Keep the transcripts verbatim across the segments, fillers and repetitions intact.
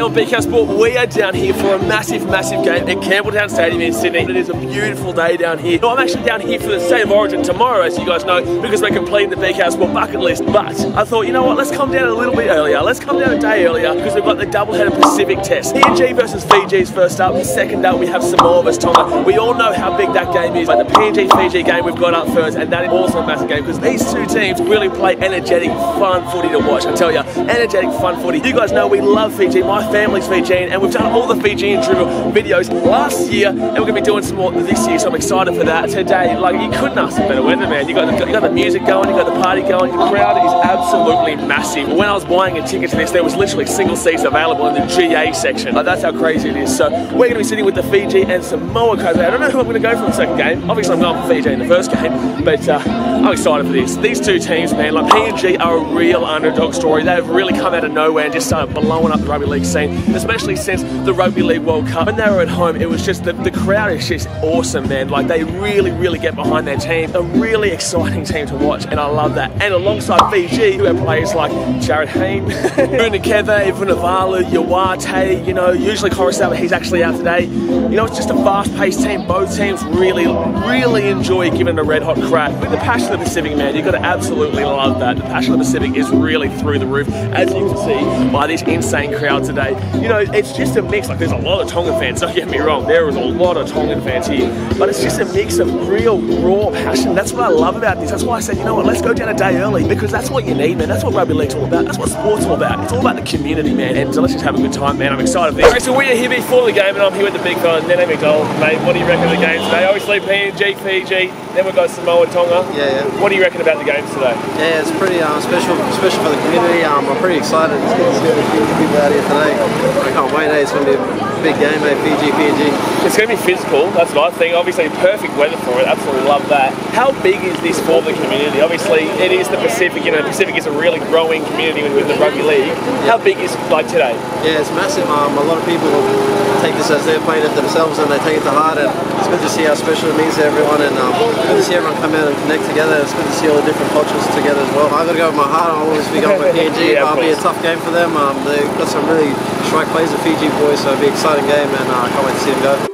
on B K Sport, we are down here for a massive, massive game at Campbelltown Stadium in Sydney. It is a beautiful day down here. Now, I'm actually down here for the State of Origin tomorrow, as you guys know, because we're completing the B K Sport bucket list. But I thought, you know what, let's come down a little bit earlier. Let's come down a day earlier because we've got the double-header Pacific Test. P N G versus Fiji's first up. Second up, we have Samoa versus Tonga. We all know how big that game is, but the P N G Fiji game we've got up first, and that is also a massive game because these two teams really play energetic, fun footy to watch. I tell you, energetic, fun footy. You guys know we love Fiji. My family's Fijian, and we've done all the Fijian dribble videos last year, and we're going to be doing some more this year, so I'm excited for that. Today, like, you couldn't ask for better weather, man. You got, the, you got the music going, you got the party going, the crowd is absolutely massive. When I was buying a ticket to this, there was literally single seats available in the G A section. Like, that's how crazy it is. So we're going to be sitting with the Fiji and Samoa coach. I don't know who I'm going to go for in the second game. Obviously, I'm going for Fiji in the first game, but uh, I'm excited for this. These two teams, man, like P N G are a real underdog story. They've really come out of nowhere and just started blowing up the rugby league scene, especially since the Rugby League World Cup. When they were at home, it was just, the, the crowd is just awesome, man. Like, they really, really get behind their team. A really exciting team to watch, and I love that. And alongside Fiji, who have players like Jared Hayne, Unaketha, Vunivalu, Yawate, you know, usually Korosawa, he's actually out today. You know, it's just a fast-paced team. Both teams really, really enjoy giving it a red-hot crack. With the passion of the Pacific, man, you've got to absolutely love that. The passion of the Pacific is really through the roof, as you can see by this insane crowd today. You know, it's just a mix. Like, there's a lot of Tongan fans, don't get me wrong, there is a lot of Tongan fans here, but it's just a mix of real raw passion. That's what I love about this. That's why I said, you know what, let's go down a day early, because that's what you need, man. That's what rugby league's all about. That's what sport's all about. It's all about the community, man, and so let's just have a good time, man. I'm excited for this. Okay, so we are here before the game, and I'm here with the big fella, Nene McDonald. Mate, what do you reckon of the game today? Obviously P N G, Fiji, then we've got Samoa, Tonga. Yeah, yeah. What do you reckon about the games today? Yeah, it's pretty um, special, special for the community. Um, I'm pretty excited. It's good to see all the people out here today. I can't wait, eh? It's going to be a big game, eh? Fiji, P N G. It's going to be physical, that's what I think. Obviously, perfect weather for it. Absolutely love that. How big is this for the community? Obviously, it is the Pacific. You know, the Pacific is a really growing community with, with the rugby league. How big is like today? Yeah, it's massive. Um, a lot of people take this as they're playing it themselves, and they take it to heart. And it's good to see how special it means to everyone, and um, good to see everyone come out and connect together. It's good to see all the different cultures together as well. I've got to go with my heart. I'll always be going with P N G. Yeah, it'll be a tough game for them. Um, they've got some really strike players, the Fiji boys, so it'll be an exciting game, and uh, I can't wait to see them go.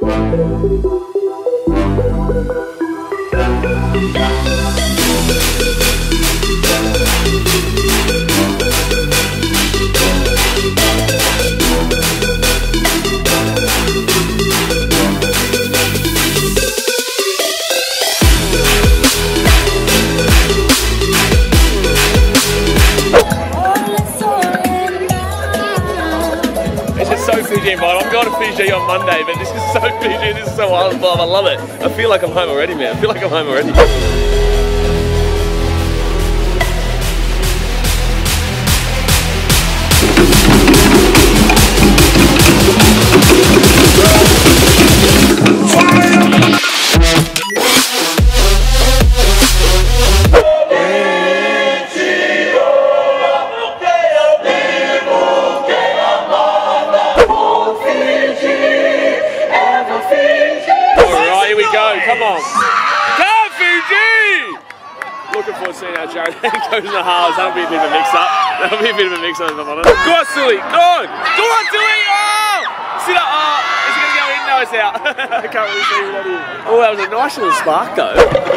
I'm going to Fiji on Monday, but this is so Fiji, this is so awesome. I love it. I feel like I'm home already, man. I feel like I'm home already. Come on. Go, Fiji! Looking forward to seeing how Jared goes in the halves. That'll be a bit of a mix-up. That'll be a bit of a mix-up, if I'm honest. Go on, Silly! Go on! Go on, Silly! Oh! Sit up! Oh! Is he going to go in? No, it's out. I can't really see what it is. Oh, that was a nice little spark, though.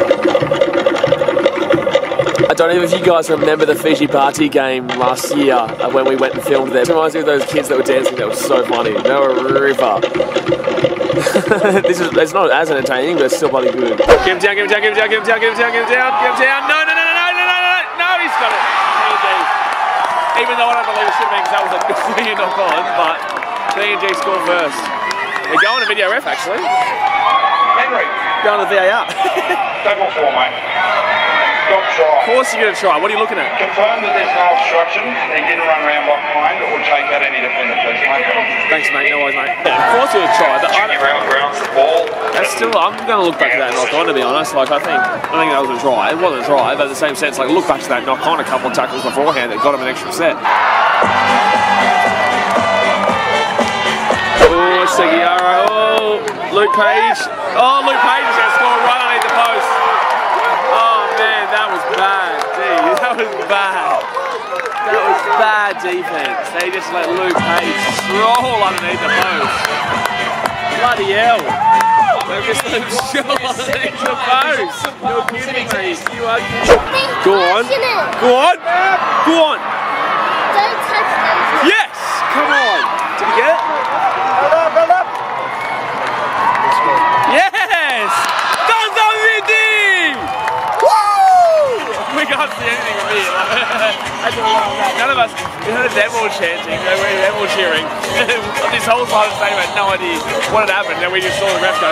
I don't know if you guys remember the Fiji party game last year uh, when we went and filmed there. It reminds me of those kids that were dancing. That was so funny. They were a ripper. This is, it's not as entertaining, but it's still bloody good. Get him down, get him down, get him down, get him down, get him down, get him down, get him down. No, no, no, no, no, no, no, no, no, he's got it. P N G. Even though I don't believe it should have been, because that was a clear knock on, but P N G scored first. They're going to video ref, actually. Henry. Going to the V A R. Double four, mate. Of course you're going to try. What are you looking at? Confirm that there's no obstruction. He didn't run around behind or take out any defender, please, mate. Thanks, mate. No worries, mate. Yeah, of course you'll try. But I round grounds the ball. That's still. I'm going to look back yeah, to that knock on, to be honest. Like, I think, I think that was a try. It wasn't a try, but in the same sense, like, look back to that knock on a couple of tackles beforehand that got him an extra set. Oh, Seguiaro. Oh, Luke Page. Oh, Luke Page is going to score right underneath the post. Oh man, that was bad. Gee, that was bad. That was bad. bad defense. They just let Luke Hayes stroll underneath the post. Bloody hell. They just let him stroll underneath the post. You're kidding me. You are kidding. Go on. Go on. Go on. Don't touch those. Yes. Come on. Did you get it? Hold up, hold up. Yes. Gonzo Vidi. Woo! We can't see anything from here. Like, none of us, we heard them all chanting, they were them all cheering. This whole side of the stadium had no idea what had happened, and we just saw the ref go,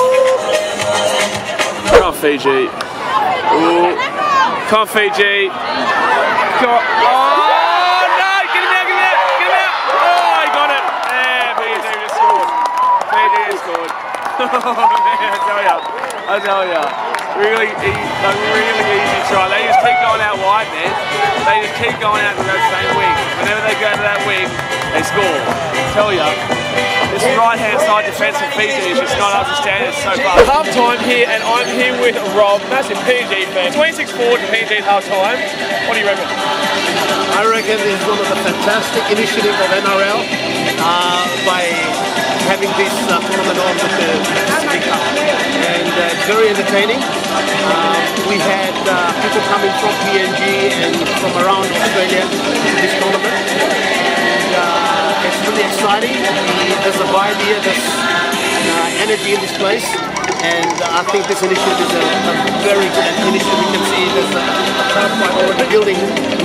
come on Fiji. Ooh. Come on Fiji. Come on. Oh no! Get him out, get him out, get him out! Oh, he got it! Yeah, Fiji just scored. Fiji just scored. Oh man, I tell ya. I tell ya. Really, like really easy try. They just keep going out wide, man. They just keep going out to that same wing. Whenever they go to that wing, they score. I tell ya, this right-hand side defence of Fiji is just not up to standards so far. Half time here, and I'm here with Rob, massive P N G fan. twenty-six four to P N G at half time. What do you reckon? I reckon this is one of the fantastic initiatives of N R L uh, by having this uh, tournament on with the Pacific Cup, and uh, it's very entertaining. Uh, we had uh, people coming from P N G and from around Australia to this tournament, and uh, it's really exciting. There's a vibe here, there's uh, energy in this place, and uh, I think this initiative is a, a very good initiative. We can see there's a, a crowd quite already building.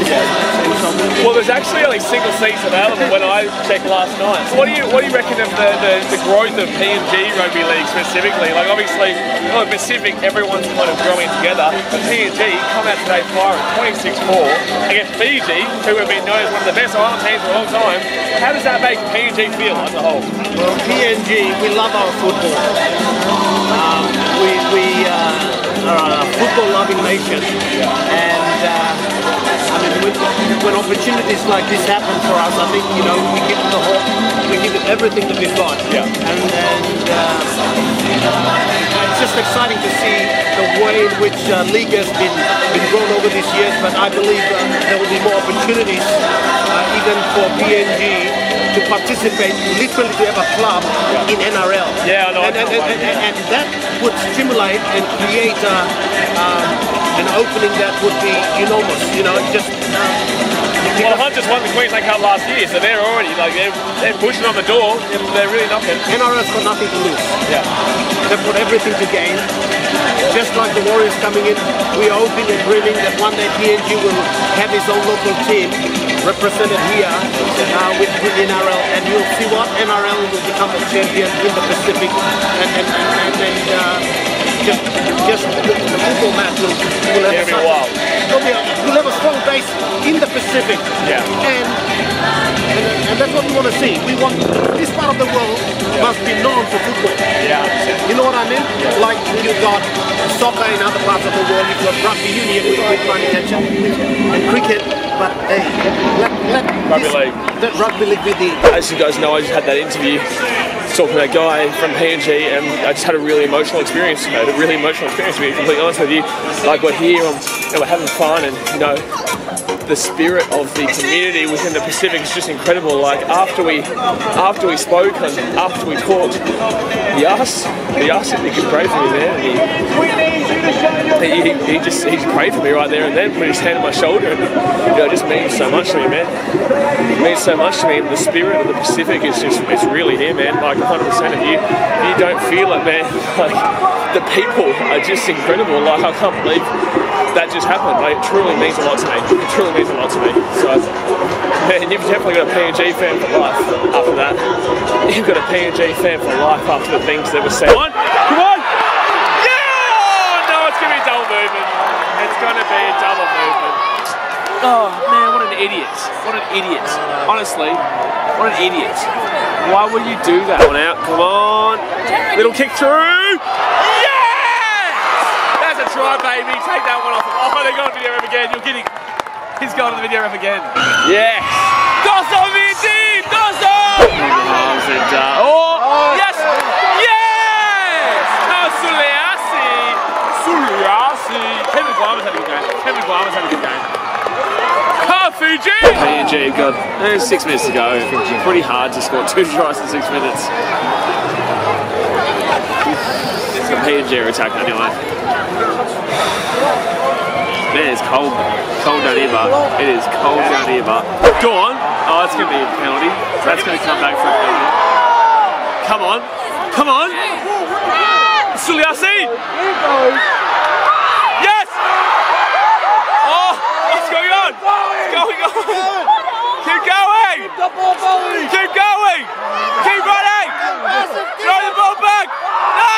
Well, there's actually only single seats available when I checked last night. So what do you what do you reckon of the, the, the growth of P N G Rugby League specifically? Like obviously, well, Pacific, everyone's kind of growing together, but P N G come out today firing twenty-six four against Fiji, who have been known as one of the best island teams for a long time. How does that make P N G feel as a whole? Well, P N G, we love our football. Um, we we uh, are a football-loving nation, and uh, I mean, when, when opportunities like this happen for us, I think you know we give it the whole, we give it everything that we've got. Yeah. And, and uh, it's just exciting to see the way in which uh, league has been been grown over these years. But I believe uh, there will be more opportunities, uh, even for P N G. To participate, literally to have a club yeah. in N R L. Yeah, I know. And, and, and, and, and that would stimulate and create a, um, an opening that would be enormous. You know, just. Uh, well, the Hunters won the Queensland Cup last year, so they're already like they're, they're pushing on the door. They're really knocking. N R L's got nothing to lose. Yeah. They've got everything to gain. Just like the Warriors coming in, we are hoping and dreaming that one day P N G will have his own local team represented here uh, with, with N R L, and you'll see what N R L will become a champion in the Pacific, and and, and, and, and uh, just just the, the football match will, will have yeah, a wild. We'll, be a, we'll have a strong base in the Pacific, yeah, and and, and that's what we want to see. We want this part of the world yeah. must be known for football. Yeah, you know what I mean? Yeah. Like you've got soccer in other parts of the world, you've got rugby union, we, we're trying to catch up, and cricket. But hey, let, let rugby this, league. Let rugby league be the. As you guys know, I just had that interview talking to that guy from P N G, and I just had a really emotional experience. You know, a really emotional experience to be completely honest with you. Like we're here, and you know, we're having fun, and you know, the spirit of the community within the Pacific is just incredible. Like after we, after we spoke and after we talked, he asked, he asked if he could pray for me, man. And he, he, he just, he just prayed for me right there and then, put his hand on my shoulder, and you know, it just means so much to me, man. It means so much to me. The spirit of the Pacific is just, it's really here, man. Like one hundred percent of you, you don't feel it, man. Like the people are just incredible. Like I can't believe that just happened. Like, it truly means a lot to me. It truly means a lot to me. So, man, you've definitely got a P N G fan for life after that. You've got a P N G fan for life after the things that were said. Come on! Come on! Yeah! Oh, no, it's going to be a double movement. It's going to be a double movement. Oh, man, what an idiot. What an idiot. Honestly, what an idiot. Why would you do that? One out. Come on. Little kick through. That's a try, baby. Take that one off. Oh, they're going to the video ref again. You're kidding. He's going to the video ref again. Yes. Gonzo Vidi! Gonzo! Oh, yes! Yes! No, Suliasi! Suliasi! Kevin Guama's had a good game. Kevin Guama's had a good game. Come, Fiji! P N G, God, there's six minutes to go. Pretty hard to score two tries in six minutes. The P N G are attacking anyway. Man, it's cold. Cold down here, but it is cold down here, but. Go on. Oh, that's going to be a penalty. That's going to come back for a penalty. Come on. Come on. Suliasi. Yes! Oh, what's going on? What's going on? Keep going! Keep going! Keep running! Throw the ball back! No!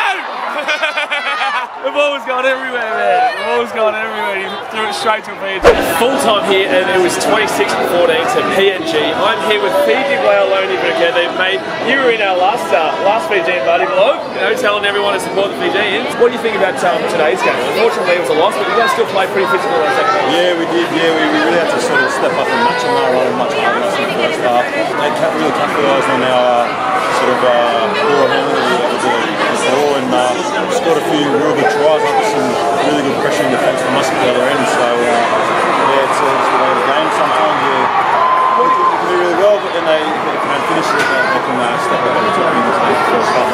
The ball was going everywhere, man. The ball was going everywhere. He threw it straight to P N G. Full time here, and it was twenty-six to fourteen to P N G. I'm here with Fiji Wailoni Burkethe. Mate, you were in our last uh, last Fijian buddy vlog, you know, telling everyone to support the Fijians. What do you think about um, today's game? Unfortunately, it was a loss, but you guys still played pretty physical in the second half. Yeah, we did. Yeah, we, we really had to sort of step up and match them our role much harder in the first half. They can't really capitalise on our sort of uh, ball handling of the ball, and uh, scored a few real good tries after some really good pressure in defence from us at the other end. So uh, yeah, it's, it's the way of the game. Sometimes you, you can do really well, but then they, they can finish it. They, they can uh, step up and top in the first half.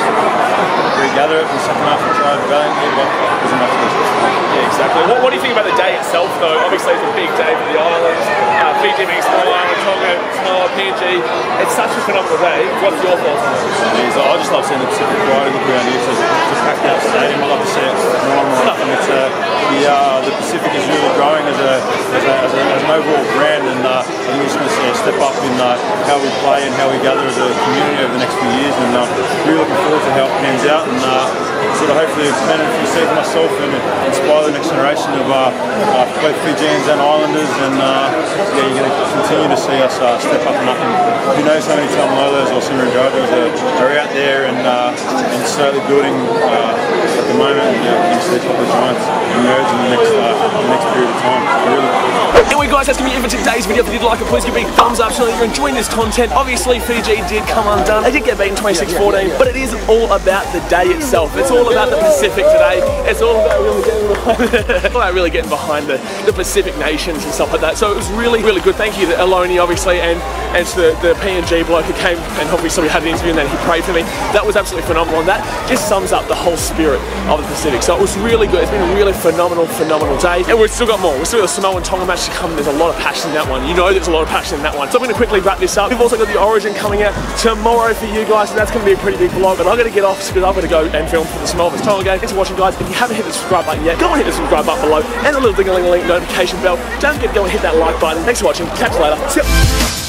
Regather it in the second half and try valiantly, but there's enough to do. Yeah, exactly. What, what do you think about the day itself, though? Obviously, it's a big day for the islands. Uh, Fiji being small island, Tonga, small P N G. It's such a phenomenal day. What's your thoughts on it? It is. I just love seeing the Pacific Pride look around here. It's a packed out stadium. I love to see it normal. And it's, uh, the, uh, the Pacific is really growing as, a, as, a, as, a, as an overall brand, and uh, I think we're just going to see a step up in uh, how we play and how we gather as a community over the next few years. And uh, really looking forward to how it pans out, and uh, sort of hopefully plant a few seeds myself and inspire the next generation of uh, uh, both Fijians and Islanders. And uh, yeah, you're going to continue to see us uh, step up and up. And who knows how many Tamalolos or Simanjarajas are, are out there and, uh, and slowly building uh, at the moment. And, yeah, we're going to see a couple of giants emerge in the next, uh, the next period of time. Really. Anyway, guys, that's going to be it for today's video. If you did like it, please give me a thumbs up so that you're enjoying this content. Obviously, Fiji did come undone. They did get beaten twenty-six fourteen, but it is all about the day itself. It's all about the Pacific today. It's all about really getting behind, all about really getting behind the, the Pacific nations and stuff like that. So it was really, really good. Thank you to Aloni, obviously, and, and to the, the P N G bloke who came, and obviously we had an interview and then he prayed for me. That was absolutely phenomenal, and that just sums up the whole spirit of the Pacific. So it was really good. It's been a really phenomenal, phenomenal day. And we've still got more. We've still got the Samoa and Tonga match to come. There's a lot of passion in that one. You know there's a lot of passion in that one. So I'm going to quickly wrap this up. We've also got the Origin coming out tomorrow for you guys, and that's going to be a pretty big vlog. But I've got to get off because I've got to go and film for the Samoa versus Tonga game. Thanks for watching, guys. If you haven't hit the subscribe button yet, go and hit the subscribe button below and the little ding-a-ling-a-ling notification bell. Don't forget to go and hit that like button. Thanks for watching. Catch you later. See ya.